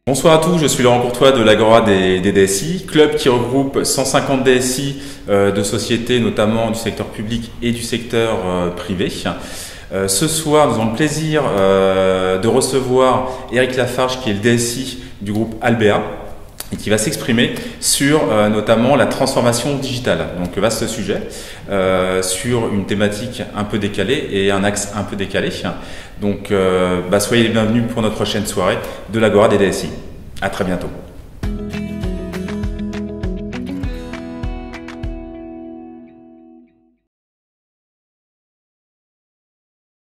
Bonsoir à tous, je suis Laurent Courtois de l'Agora des DSI, club qui regroupe 150 DSI de sociétés, notamment du secteur public et du secteur privé. Ce soir, nous avons le plaisir de recevoir Eric Lafarge, qui est le DSI du groupe Albéa, et qui va s'exprimer sur notamment la transformation digitale. Donc vaste sujet, sur une thématique un peu décalée et un axe un peu décalé. Donc soyez les bienvenus pour notre prochaine soirée de l'Agora des DSI. À très bientôt.